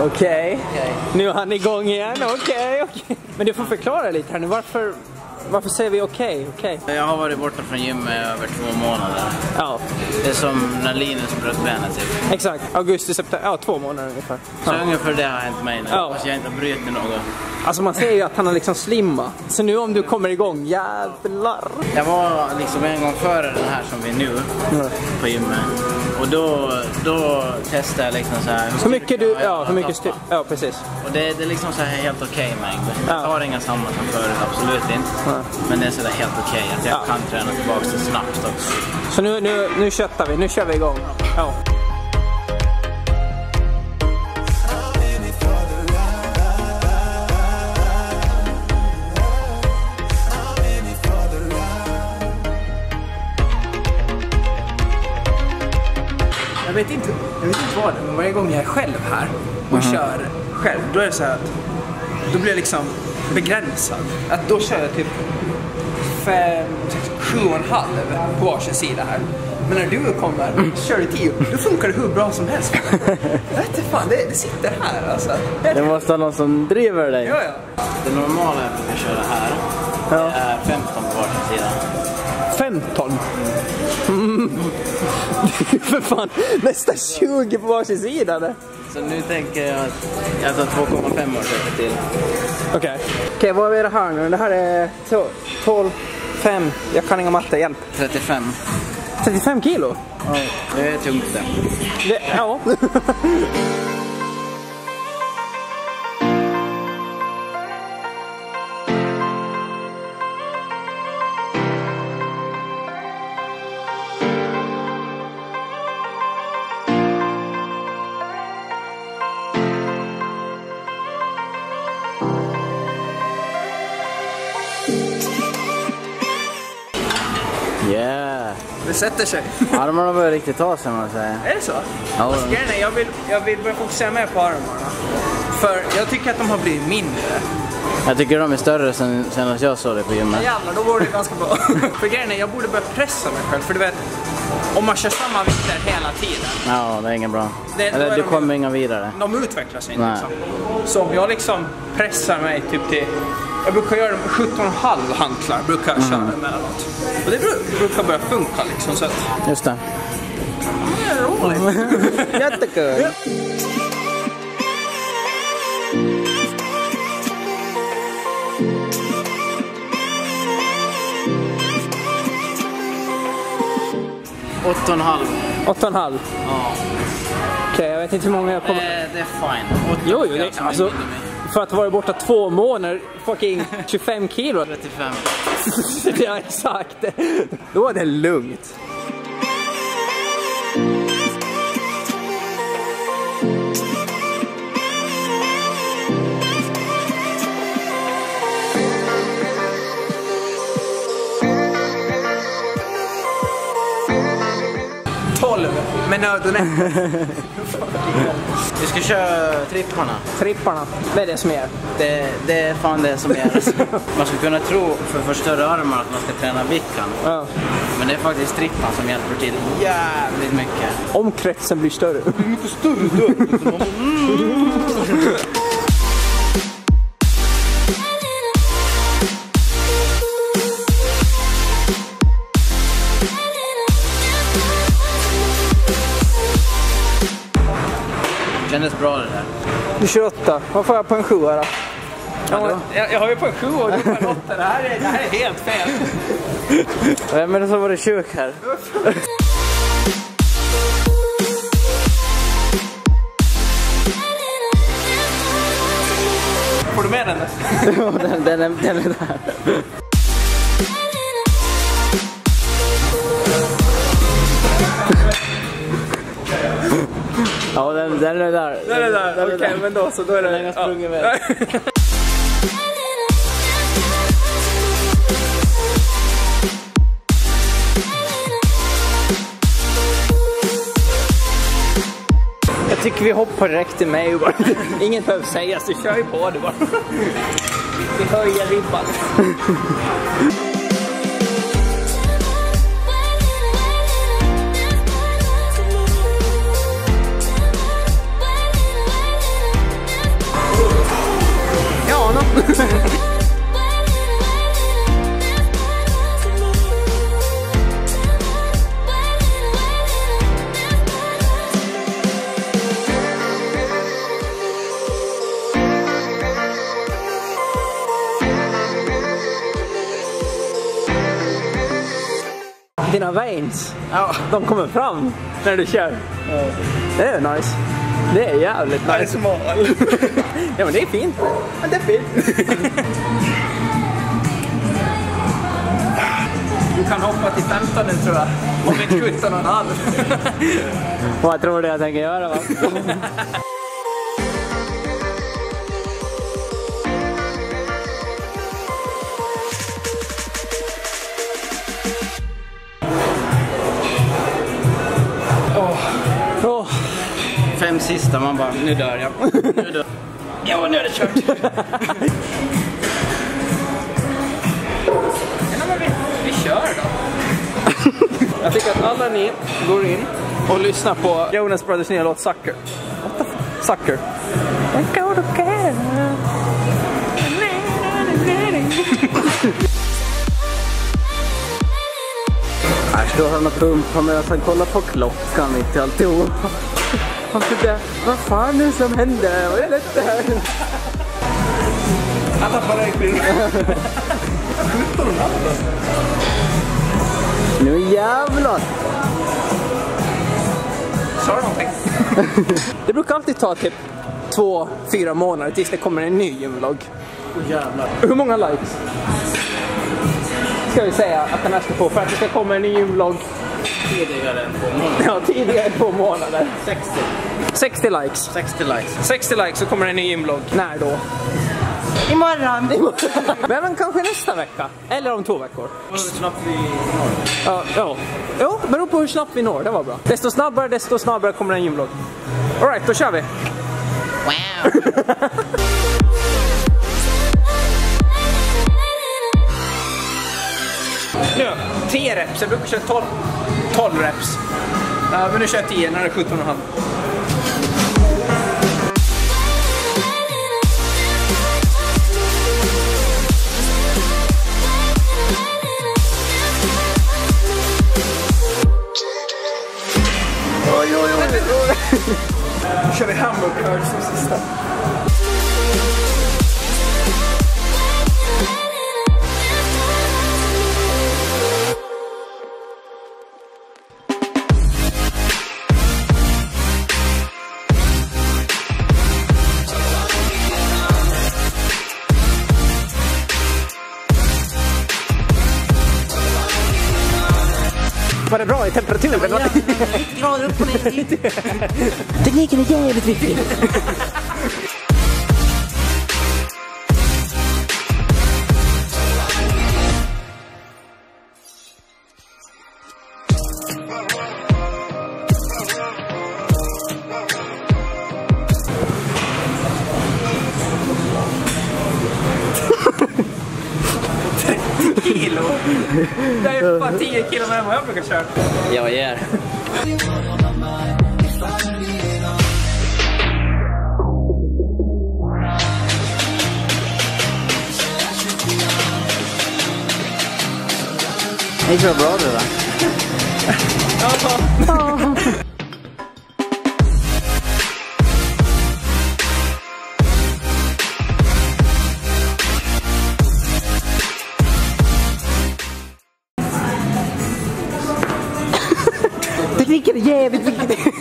Okej. Nu är han igång igen. Okej. Men du får förklara lite här nu. Varför säger vi okej? Jag har varit borta från gymmet över 2 månader. Ja. Det är som när Linus bröt benet typ. Exakt. Augusti, september. Ja, 2 månader ungefär. Så ungefär det har hänt mig nu. Ja. Fast jag inte har brutit något. Alltså man ser ju att han har liksom slimmat. Så nu om du kommer igång, jävlar. Jag var liksom en gång före den här som vi nu på gymmet. Och då testade jag liksom så här. Hur mycket du, hur mycket styr. Ja, precis. Och det är liksom så här helt okej mängd. Jag tar inga samma som förut, absolut inte. Men det är så där helt okej att jag kan träna tillbaka det snabbt också. Så nu köttar vi, nu kör vi igång. Ja. Jag vet inte vad det är, men varje gång jag är själv här och kör själv, då är det så här att då blir jag liksom begränsad. Att då kör jag typ 7,5 på varsin sida här. Men när du kommer och kör i 10, då funkar det hur bra som helst. Jag vet inte fan, det sitter här alltså. Det måste vara någon som driver dig. Ja. Det normala är att vi kör det här. Det är 15 på varsin sida. 15? Det är för fan nästan 20 på varsin sida det. Så nu tänker jag att jag tar 2,5 år till. Okej, vad är det här nu? Det här är 12, 5, jag kan inga matte, hjälp. 35. 35 kilo? Ja, det är tungt det. Ja. Yeah. Det sätter sig. Armarna börjar riktigt ta sig, man säger. Är det så? Ja. Jag vill börja fokusera mer på armarna. För jag tycker att de har blivit mindre. Jag tycker de är större sen att jag såg det på gymmet. Jävlar, då går det ganska bra. För grejen är, jag borde börja pressa mig själv. För du vet, om man kör samma vikter hela tiden. Ja, det är inget bra. Eller du kommer inga vidare. De utvecklar sig inte liksom. Så om jag liksom pressar mig typ till... Jag brukar göra 17,5 hantlar, brukar jag köra emellanåt. Och det brukar börja funka liksom, så att... Just det. Det är roligt. Jättekul. Åtta och en halv. 8,5? Ja. Okej, jag vet inte hur många jag kommer... Det är fine. Jo, det är alltså... För att vara borta 2 månader, fucking 25 kilo. 35. Ja, exakt. Då är det lugnt. Med nöd och näppe. Vi ska köra Tripparna, vad är det som är? Det är fan det som är. Man skulle kunna tro för större armar att man ska träna vickan. Ja. Men det är faktiskt trippan som hjälper till jävligt mycket. Om kretsen blir större. Hur mycket större då? Kändes bra det där. Du kör 8. Vad får jag på en 7 då? Jag har ju på en 7 och du på en 8. Det här är helt fel. Vem är det som var det sjuk här? Får du med den? Ja, den är där. Ja, den är där. Den är där. Okej, men då är det... Den har sprungit med. Jag tycker vi hoppar direkt till mig och bara... Ingen behöver säga, så kör ju på det bara. Vi höjer ribban. dina veins, de kommer fram när du kör. Det är nice. Det är jävligt nice. Jag är smal. Ja, men det är fint. Ja, det är fint. Du kan hoppa till 15 tror jag. Om inte 17,5. Vad tror du jag tänker göra, va? Fem sista, man bara, nu dör jag. Ja, nu är det kört. Vi kör då. Jag tycker att alla ni går in och lyssnar på Jonas Brothers nya låt Sucker. What the fuck? Sucker. Här står han och pumpar med att han kollar på klockan mitt i alltihop. Vad fan är det som händer? Vad är det här? Han tappar räkning. 17,5. Nu jävlar! Sa du någonting? Det brukar alltid ta typ 2-4 månader tills det kommer en ny gymvlogg. Jävlar. Hur många likes ska vi säga att den här ska få för att det ska komma en ny gymvlogg? Tidigare än 2 månader. Ja, tidigare än 2 månader. 60 likes. 60 likes Så kommer det en ny gymvlogg. När då? Imorgon. Men kanske nästa vecka. Eller om 2 veckor. Hur snabbt vi når? Ja. Jo, beror på hur snabbt vi når. Det var bra. Desto snabbare kommer en gymvlogg. Alright, då kör vi. Wow. Nu, 10 reps. Jag brukar köra 12 reps. Men nu kör jag 10 när det är 17,5. Nu kör vi hamburgare som sista. Var det bra i temperaturen? Ja, grader upp och ner. Tekniken är jävligt viktig. Kilo. Det är fan 10 kilo mer än vad jag brukar köra. Jag ger. Det gick så bra det där. Tekniken är jävligt viktig.